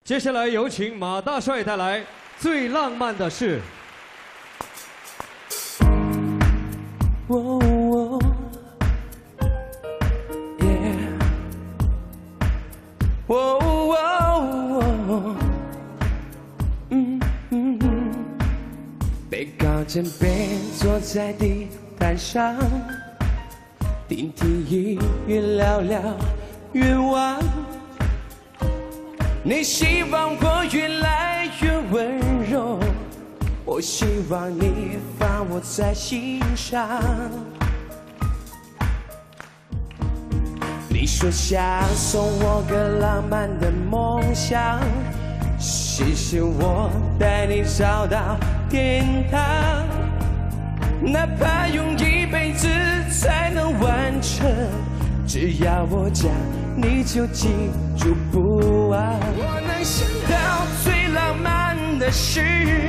接下来有请马大帅带来《最浪漫的事》。 背靠肩背坐在地毯上，听听音乐聊聊愿望。你希望我越来越温柔，我希望你放我在心上。你说想送我个浪漫的梦想，谢谢我带你找到天堂，哪怕用一辈子才能完成，只要我讲，你就记住不忘。我能想到最浪漫的事，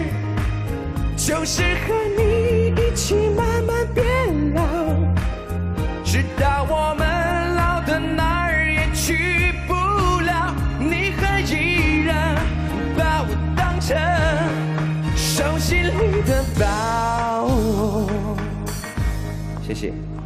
就是和你一起慢慢变老，直到我们老的哪儿也去不了，你还依然把我当成手心里的宝。谢谢。